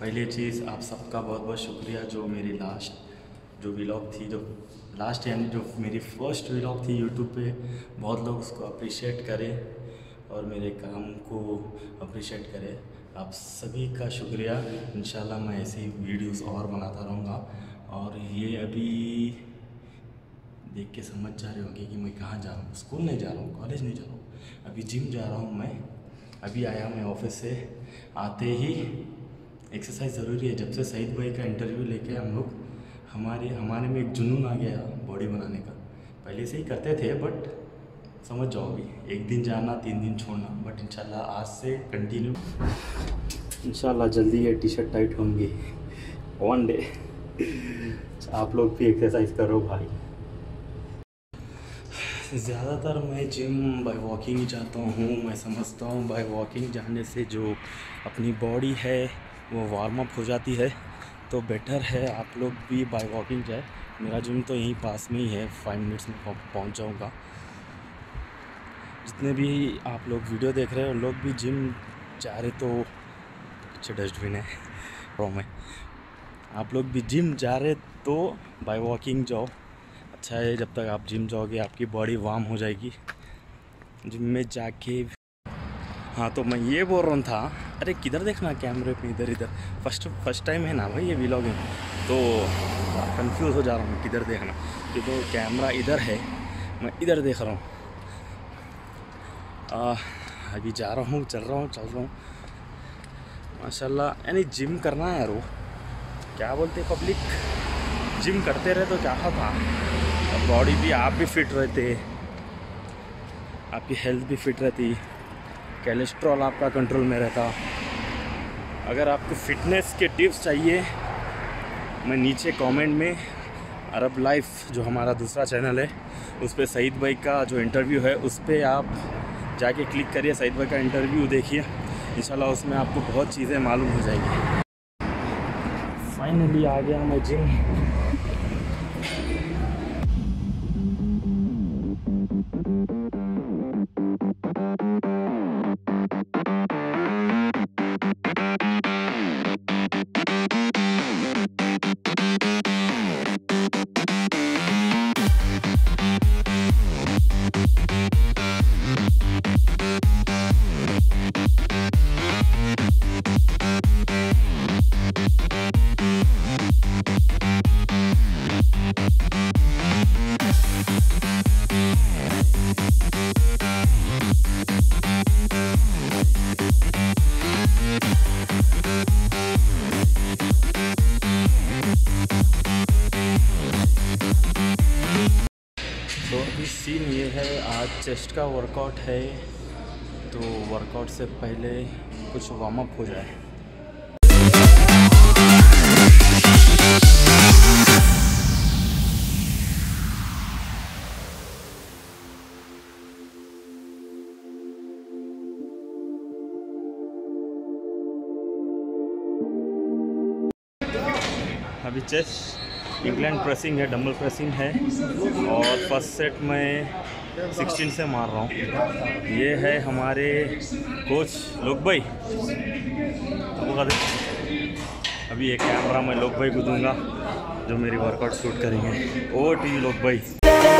पहली चीज़ आप सबका बहुत बहुत शुक्रिया जो मेरी लास्ट जो व्लॉग थी, जो लास्ट यानी जो मेरी फर्स्ट व्लॉग थी यूट्यूब पे, बहुत लोग उसको अप्रिशिएट करें और मेरे काम को अप्रिशिएट करें। आप सभी का शुक्रिया। इंशाल्लाह मैं ऐसे ही वीडियोस और बनाता रहूँगा। और ये अभी देख के समझ जा रहे होंगे कि मैं कहाँ जा रहा हूँ। स्कूल नहीं जा रहा हूँ, कॉलेज नहीं जा रहा हूँ, अभी जिम जा रहा हूँ। मैं अभी आया मैं ऑफिस से, आते ही एक्सरसाइज ज़रूरी है। जब से सईद भाई का इंटरव्यू लेके हम लोग हमारे में एक जुनून आ गया बॉडी बनाने का। पहले से ही करते थे बट समझ जाओ अभी एक दिन जाना 3 दिन छोड़ना, बट इंशाल्लाह आज से कंटिन्यू। इंशाल्लाह जल्दी ये टी शर्ट टाइट होंगी वन डे। आप लोग भी एक्सरसाइज करो भाई। ज़्यादातर मैं जिम बाय वॉकिंग ही जाता हूँ। मैं समझता हूँ बाय वॉकिंग जाने से जो अपनी बॉडी है वो वार्म अप हो जाती है, तो बेटर है आप लोग भी बाय वॉकिंग जाए। मेरा जिम तो यहीं पास में ही है, 5 मिनट्स में पहुँच जाऊँगा। जितने भी आप लोग वीडियो देख रहे हो लोग भी जिम जा रहे तो अच्छे डस्टबिन है रो में, आप लोग भी जिम जा रहे तो बाय वॉकिंग जाओ। अच्छा है, जब तक आप जिम जाओगे आपकी बॉडी वार्म हो जाएगी जिम में जाके। हाँ तो मैं ये बोल रहा था, अरे किधर देखना कैमरे पे, इधर इधर फर्स्ट टाइम है ना भाई ये व्लॉगिंग, तो कंफ्यूज हो जा रहा हूँ किधर देखना, क्योंकि तो कैमरा इधर है, मैं इधर देख रहा हूँ। अभी जा रहा हूँ, चल रहा हूँ माशाल्लाह। यानी जिम करना है यार, वो क्या बोलते पब्लिक, जिम करते रहे तो क्या था, बॉडी भी आप भी फिट रहते, आपकी हेल्थ भी फिट रहती, कोलेस्ट्रॉल आपका कंट्रोल में रहता। अगर आपको फिटनेस के टिप्स चाहिए, मैं नीचे कमेंट में अरब लाइफ जो हमारा दूसरा चैनल है उस पर सईद भाई का जो इंटरव्यू है उस पर आप जाके क्लिक करिए, सईद भाई का इंटरव्यू देखिए, इंशाल्लाह उसमें आपको बहुत चीज़ें मालूम हो जाएगी। फाइनली आ गया मैं जिम। तो अभी सीन ये है, आज चेस्ट का वर्कआउट है, तो वर्कआउट से पहले कुछ वार्म अप हो जाए। अभी चेस्ट इंक्लाइन प्रेसिंग है, डंबल प्रेसिंग है, और फर्स्ट सेट में 16 से मार रहा हूँ। ये है हमारे कोच लोक भाई। अभी एक कैमरा मैं लोक भाई को दूंगा जो मेरी वर्कआउट शूट करेंगे। ओवर टू यू लोक भाई।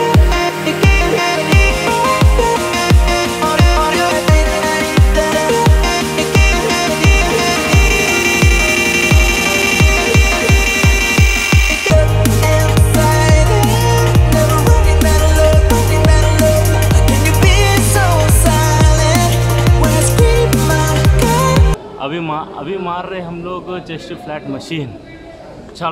अभी मार रहे हम लोग चेस्ट फ्लैट मशीन। चलो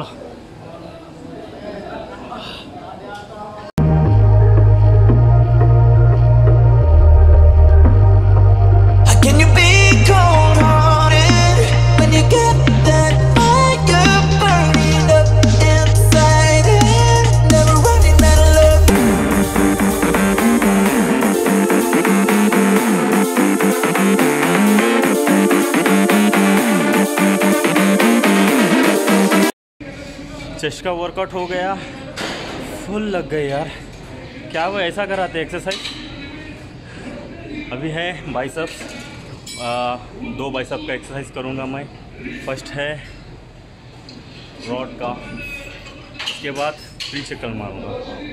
चेस्ट का वर्कआउट हो गया, फुल लग गए यार। क्या वो ऐसा कराते एक्सरसाइज। अभी है बाइसेप्स, 2 बाइसेप का एक्सरसाइज करूँगा मैं। फर्स्ट है रॉड का, उसके बाद फ्री चक्कर मारूंगा।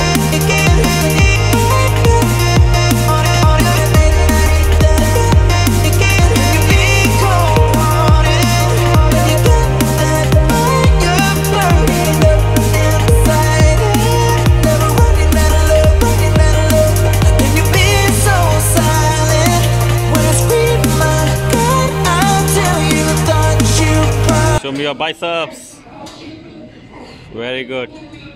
Show me your biceps. Very good.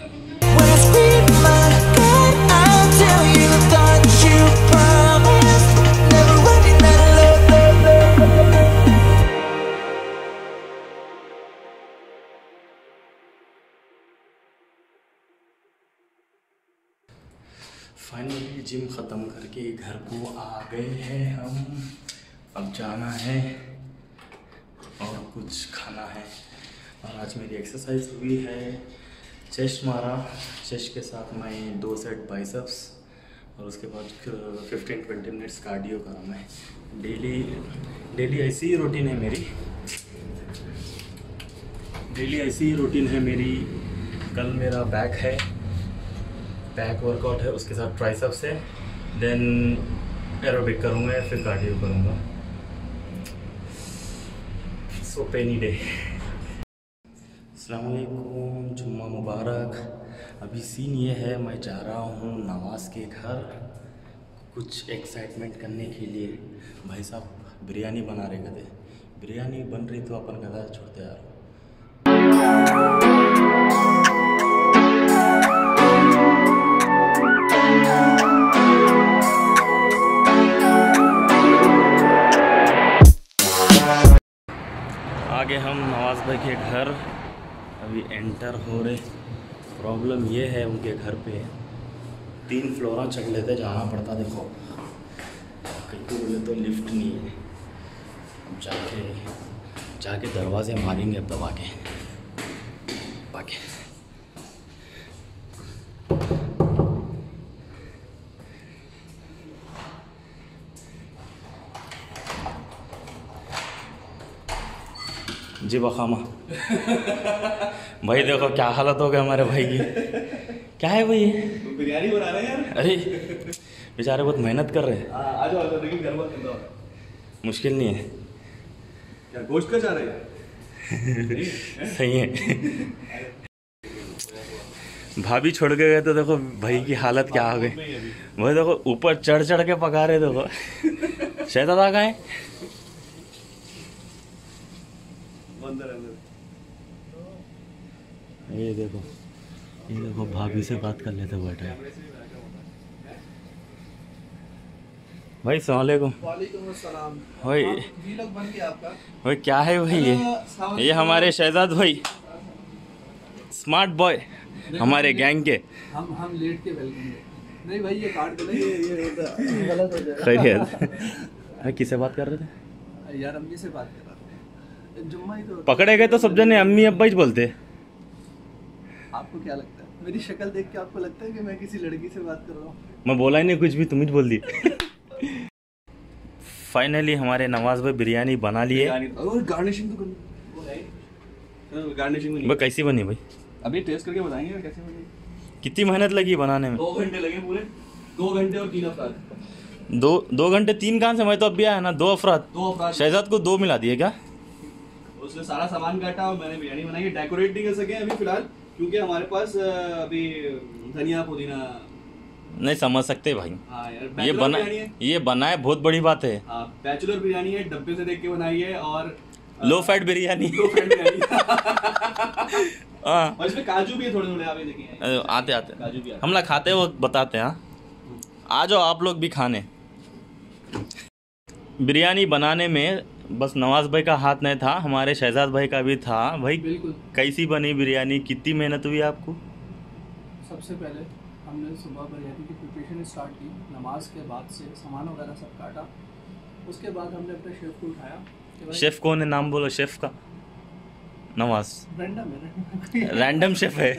Finally gym ख़त्म करके घर को आ गए हैं हम। अब जाना है और कुछ खाना है। और आज मेरी एक्सरसाइज हुई है, चेस्ट मारा, चेस्ट के साथ मैं 2 सेट बाइसेप्स और उसके बाद 15-20 मिनट्स कार्डियो करा। मैं डेली ऐसी ही रूटीन है मेरी, कल मेरा बैक है, बैक वर्कआउट है, उसके साथ ट्राइसेप्स है, देन एरोबिक करूँगा या फिर कार्डियो करूँगा। सो पेनी डे। अस्सलाम वालेकुम, जुम्मा मुबारक। अभी सीन ये है, मैं जा रहा हूँ नवाज़ के घर कुछ एक्साइटमेंट करने के लिए। भाई साहब बिरयानी बना रहे थे, बिरयानी बन रही तो अपन गधा छोड़ते यार। आगे हम नवाज़ भाई के घर अभी एंटर हो रहे। प्रॉब्लम ये है, उनके घर पे 3 फ्लोर चढ़ लेते जाना पड़ता। देखो कहीं तो बोले तो लिफ्ट नहीं है। अब जाके दरवाजे मारेंगे अब दबा के। जी बखामा भाई देखो क्या हालत हो गया हमारे भाई की। क्या है भाई ये? बिरयानी बना रहे हैं यार। अरे बेचारे बहुत मेहनत कर रहे हैं। आ जाओ, लेकिन घर बहुत गंदा हो रहा है। मुश्किल नहीं है क्या गोश्त का जा रहे हैं? सही है। भाभी छोड़ के गए तो देखो भाई की हालत क्या हो गई। वही देखो ऊपर चढ़ के पका रहे। देखो शहजादा कहाँ है? ये देखो भाभी से बात कर लेते बैठे। भाई अस्सलाम वालेकुम। वालेकुम अस्सलाम। भाई वीलॉग बन गया आपका? भाई क्या है भाई ये हमारे शहजाद भाई, स्मार्ट बॉय हमारे गैंग के। हम लेट के वेलकम। नहीं भाई ये काट दो, ये गलत हो जाएगा। खैरियत। भाई किससे बात कर रहे थे? यार अम्मी से बात कर रहा था। जुम्मा ही तो पकड़े गए तो सब जने अम्मी अब्बा ही बोलते। आपको क्या लगता है? मेरी शक्ल देख के आपको लगता है कि मैं किसी लड़की से बात कर रहा हूँ? मैं बोला ही नहीं कुछ भी, तुम ही बोल दी। फाइनली हमारे नवाज भाई बिरयानी बना लिए। और गार्निशिंग तो करनी। गार्निशिंग भाई कैसी बनी भाई? अभी टेस्ट करके बताएंगे कैसे बनी। कितनी मेहनत लगी बनाने में? 2 घंटे लगे पूरे। 2 घंटे और 3 अफराद। 2 घंटे 3 कहाँ से? मैं तो अब भी आया ना। 2 अफराद। शहजाद को 2 मिला दिए क्या? उसने सारा सामान काटा और मैंने बिरयानी बनाई है। डेकोरेट नहीं कर सके अभी फिलहाल, क्योंकि हमारे पास अभी धनिया पुदीना नहीं समझ सकते भाई। हाँ यार, ये बनाए बहुत बड़ी बात है। हाँ, बैचलर बिरयानी है, डब्बे से देख के बनाई है और लो फैट बिरयानी। हाँ, और इसमें काजू भी है थोड़े आप ये देखिए। आते काजू भी हम लोग खाते वो बताते हैं। आ जाओ आप लोग भी खाने। बिरयानी बनाने में बस नवाज भाई का हाथ नहीं था, हमारे शहजाद भाई का भी था। भाई बिल्कुल। कैसी बनी बिरयानी? कितनी मेहनत हुई आपको? सबसे पहले हमने सुबह बिरयानी की प्रिपरेशन स्टार्ट की। नमाज के बाद से सामान वगैरह सब काटा। उसके बाद हमने अपने शेफ को उठाया। शेफ कौन है? नाम बोलो शेफ का। नवाज रैंडम शेफ है।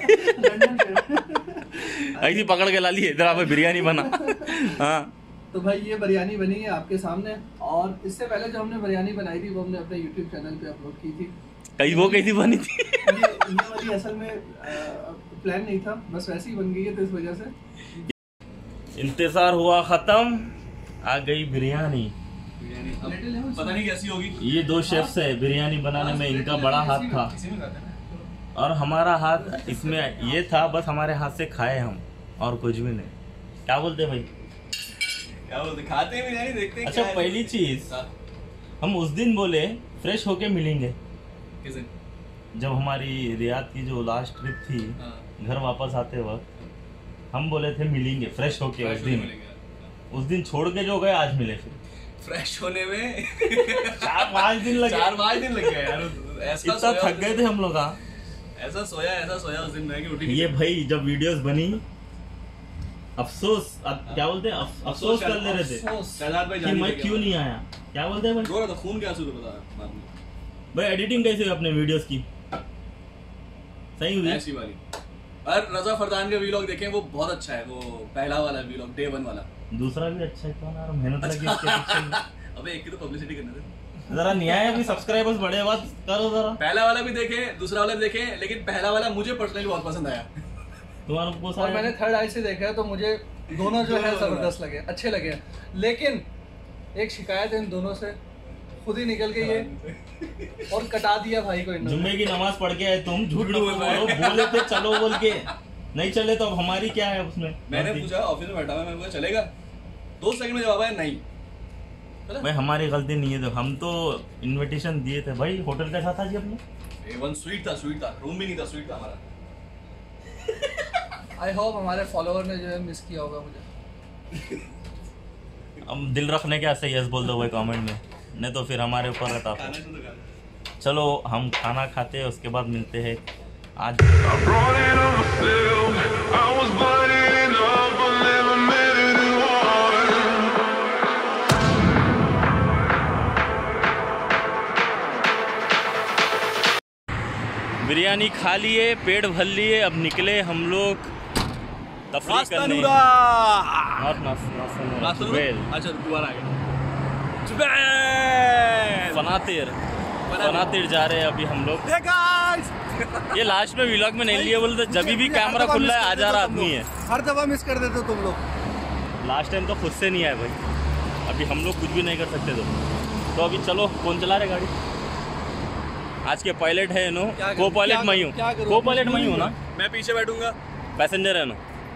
ऐसी पकड़ के ला लिए इधर आप बिरयानी बना। हाँ तो भाई ये बिरयानी बनी है आपके सामने। और इससे पहले जो हमने बिरयानी बनाई थी वो हमने अपने YouTube चैनल पे अपलोड की थी। वो कैसी बनी थी? पार्टी असल में प्लान नहीं था, बस वैसे ही बन गई है, तो इस वजह से इंतजार हुआ खत्म, आ गई बिरयानी। पता नहीं कैसी होगी। ये दो शेफ्स है, बिरयानी बनाने में इनका बड़ा हाथ था और हमारा हाथ इसमें ये था, बस हमारे हाथ से खाए हम और कुछ भी नहीं। क्या बोलते भाई? क्या बोलते, खाते हैं बिरयानी, देखते हैं। अच्छा, पहली चीज हम उस दिन बोले फ्रेश होके मिलेंगे, किस दिन? जब हमारी रियाद की जो लास्ट ट्रिप थी, घर वापस आते वक्त हम बोले थे मिलेंगे फ्रेश होके। उस दिन छोड़ के जो गए, आज मिले फिर फ्रेश होने में 4-5 दिन लगे। 4-5 दिन लग गए यार। इतना थक गए थे हम लोग। ऐसा सोया उस दिन मैं कि उठी। ये भाई जब वीडियोस बनी, अफसोस क्या बोलते हैं, अफसोस कर ले रहे थे कि मैं क्यों नहीं आया। क्या बोलते हैं भाई? रो रहा था, खून के आंसू तो बता बाद में। भाई एडिटिंग कैसे हुई अपने वीडियोस की? सही हुई? ऐसी वाली। और रजा फरदान का वीलॉग देखें, वो बहुत अच्छा है। वो पहला वाला वीलॉग, डे 1 वाला। दूसरा भी अच्छा है, कौन यार मेहनत लगी इसके पीछे। अबे एक की तो पब्लिसिटी करने दे जरा न्याय, अभी सब्सक्राइबर्स बढ़े, बात करो जरा। पहला वाला भी देखे, दूसरा वाला भी देखे, लेकिन पहला वाला मुझे पर्सनली बहुत पसंद आया। तुम्हारा और मैंने थर्ड आई से देखा है, तो मुझे दोनों जो है जबरदस्त लगे, अच्छे लगे। लेकिन एक शिकायत है इन दोनों से, खुद ही निकल गई है और कटा दिया भाई को। जुम्मे की नमाज पढ़ के आए तुम, झूठ बोले थे चलो बोल के, नहीं चले तो अब हमारी क्या है उसमें? मैंने पूछा ऑफिस में बैठा हुआ, मैंने बोला चलेगा, 2 सेकंड में जवाब आया नहीं। भाई हमारी गलती नहीं है, तो हम तो इनविटेशन दिए थे भाई। होटल कैसा था जी अपने? A1 स्वीट था, रूम भी नहीं था, स्वीट था हमारा। आई होप हमारे फॉलोअर ने जो है मिस किया होगा मुझे। अब दिल रखने के ऐसे यस बोल दो भाई कमेंट में, नहीं तो फिर हमारे ऊपर रहता। चलो हम खाना खाते हैं, उसके बाद मिलते हैं। आज बिरयानी खा लिए, पेट भर लिए, अब निकले हम लोग तफरीह करने। अच्छा दोबारा आ गया। फनातिर जा रहे हैं अभी हम लोग। ये लास्ट में व्लॉग में नहीं लिए, बोलते जब भी कैमरा खुल रहा है आ जा रहा आदमी है। हर दफा मिस कर देते हो तुम लोग। लास्ट टाइम तो खुद से नहीं आए भाई, अभी हम लोग कुछ भी नहीं कर सकते। तो अभी चलो, कौन चला रहे गाड़ी? आज के पायलट है नो, को पायलट मैं हूँ, को पायलट मैं हूँ ना, मैं पीछे बैठूंगा, पैसेंजर है नो।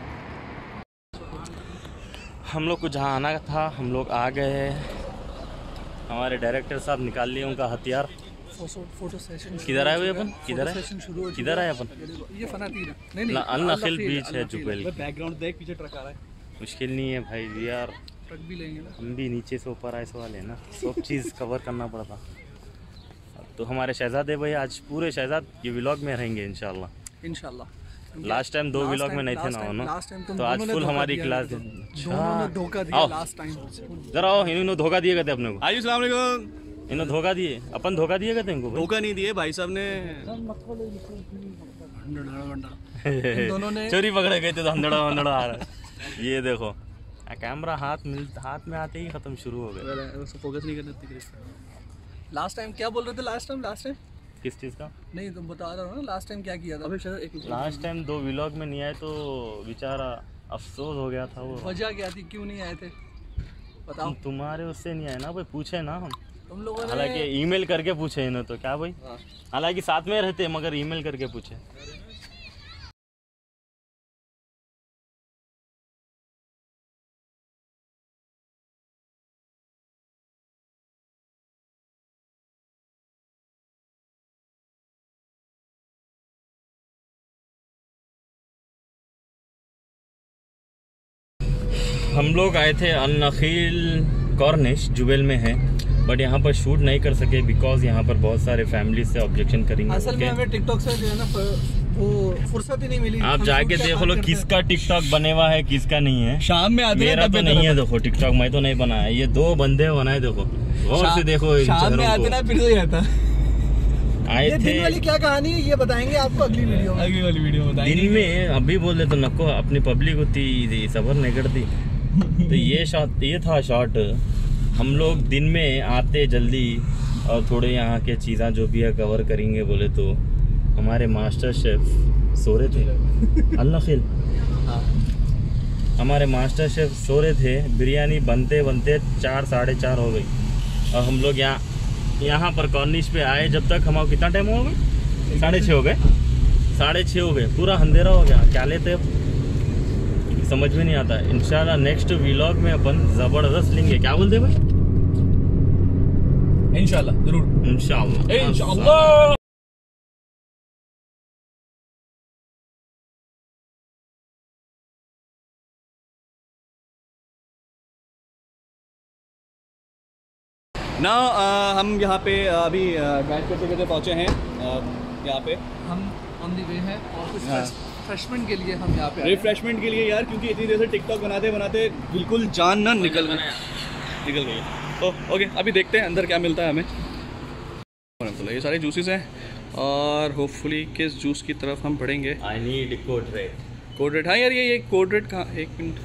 हम लोग को जहाँ आना था हम लोग आ गए हैं। हमारे डायरेक्टर साहब निकाल लिए उनका हथियार। फोटो सेशन किधर आए हुए अपन? किधर आए अपन? ये फनातिर है। नहीं अल नखिल बीच है जुबेल। बैकग्राउंड देख, पीछे ट्रक आ रहा है। मुश्किल नहीं है भाई यार, ट्रक भी लेंगे ना, हम भी नीचे से ऊपर आए वाले ना, सब चीज़ कवर करना पड़ता। तो हमारे शहजादे भाई आज पूरे शहजाद ये व्लॉग में रहेंगे इंशाल्लाह। लास्ट टाइम 2 व्लॉग में नहीं थे ना, तो आज फुल हमारी क्लास। धोखा दिया लास्ट टाइम। जरा आओ, इन्होंने धोखा दिए गए अपने को। आज अस्सलाम वालेकुम। इन्होंने धोखा दिए, अपन धोखा दिए गए इनको। धोखा नहीं दिए भाई साहब ने, दोनों ने चोरी पकड़े गए थे तो हंडड़ा आ रहा है। ये देखो कैमरा हाथ में आते ही खत्म शुरू हो गया। फोकस नहीं करते। लास्ट टाइम क्या बोल रहे थे? लास्ट टाइम किस चीज़ का? नहीं तुम बता रहे हो ना, लास्ट टाइम क्या किया था? लास्ट टाइम 2 व्लॉग में नहीं आए तो बेचारा अफसोस हो गया था। वो वजह क्या थी, क्यों नहीं आए थे बताओ? तुम्हारे उससे नहीं आए ना भाई, पूछे ना हम तुम लोगों ने। हालांकि ईमेल करके पूछे इन्हें तो क्या भाई, हालांकि साथ में रहते मगर ईमेल करके पूछे। हम लोग आए थे अल नखील कॉर्निश जुबेल में है, बट यहाँ पर शूट नहीं कर सके बिकॉज यहाँ पर बहुत सारे फैमिली से ऑब्जेक्शन करेंगे। असल में हमें टिकटॉक से जो है ना वो फुर्सत ही नहीं मिली। आप जाके देख लो किसका टिकटॉक बने हुआ है किसका नहीं है। शाम में आते मेरा तो नहीं है, देखो टिकटॉक मैं तो नहीं बनाया, ये 2 बंदे बनाए। देखो गौर से देखो, शाम में आते ना फिर से रहता आए थे। दिन वाली क्या कहानी है ये बताएंगे आपको अगली वाली वीडियो में। दिन में अभी बोले तो नको, अपनी पब्लिक होती सबर नहीं करती। तो ये था शॉट। हम लोग दिन में आते जल्दी और थोड़े यहाँ के चीज़ें जो भी है कवर करेंगे बोले तो हमारे मास्टर शेफ सो रहे थे। अल्लाह खिल। हाँ हमारे मास्टर शेफ सो रहे थे, बिरयानी बनते बनते 4 साढ़े 4 हो गई और हम लोग यहाँ पर कॉर्निश पे आए। जब तक हमारा कितना टाइम हो गया? 6:30 हो गए। 6:30 हो गए, पूरा अंधेरा हो गया। क्या लेते अब समझ में नहीं आता। इंशाल्लाह नेक्स्ट व्लॉग में अपन ज़बरदस्त लेंगे। क्या बोलते भाई? इंशाल्लाह जरूर, इंशाल्लाह। ना हम यहाँ पे अभी गाइड करते करते पहुँचे हैं यहाँ पे। हम ऑन दी वे हैं और कुछ हाँ। रिफ्रेशमेंट के लिए हम यहाँ पे आए हैं। रिफ्रेशमेंट के लिए यार, क्योंकि इतनी देर से टिकटॉक बनाते बनाते बिल्कुल जान ना निकल गई। तो ओके, अभी देखते हैं अंदर क्या मिलता है हमें। ये सारे जूसेस हैं और होपफुली किस जूस की तरफ हम बढ़ेंगे। I need code red. Code red, हाँ यार ये कोड रेड कहाँ? 1 मिनट।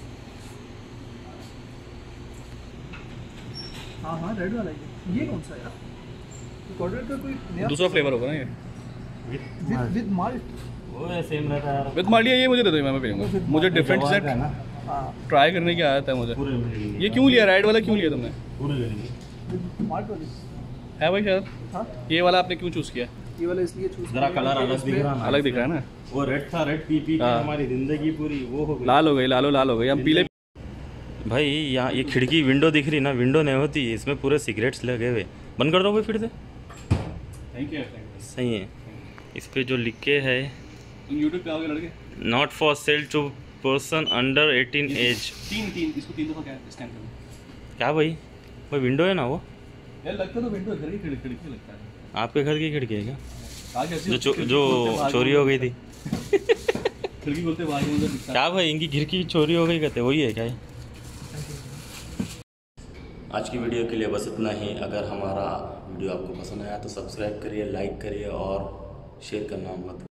हाँ हाँ रेड वाला ये कौन सा यार? कोल्ड का कोई नया दूसरा फ्लेवर होगा ना ये? With malt. वो सेम रहता है यार। विद माल्ट, ये मुझे दे दो, मैं पीऊंगा। मुझे डिफरेंट जवार का है सेट ना, हाँ ट्राई करने की आदत है मुझे। पूरे में लेंगे। ये क्यों लिया? रेड वाला क्यों लिया तुमने? पूरे ले लेंगे। विद माल्ट वाली। है भाई शायद। हाँ ये वाला आपने क्यों चूज़ किया? ये वाला इसलिए चूज जरा कलर अलग दिख रहा ना। अलग दिख रहा है ना? वो रेड था, रेड पी के हाँ। हमारी जिंदगी पूरी वो हो गई। लाल हो गई, लाल हो गई। हम पीले। भाई यहाँ ये खिड़की विंडो दिख रही ना, विंडो नहीं होती, इसमें पूरे सिगरेट्स लगे हुए। बंद कर दो भाई फिर से। Thank you. सही है। इस पे जो लिखे है तुम यूट्यूब पे आओगे लड़के? Not for sale to person under 18 age. तीन इसको 3 दफा क्या स्कैन करो। क्या भाई? भाई विंडो है ना वो? यार लगता तो विंडो घर की खिड़की लगता है। आपके घर की खिड़की है क्या? कहाँ कैसी? जो चोरी हो गई थी। खिड़की खोलते बाहर मुझे दिखता है। क्या भाई इनकी खिड़की चोरी हो गई कहते, वही है क्या? आज की वीडियो के लिए बस इतना ही। अगर हमारा वीडियो आपको पसंद आया तो सब्सक्राइब करिए, लाइक करिए और शेयर करना मत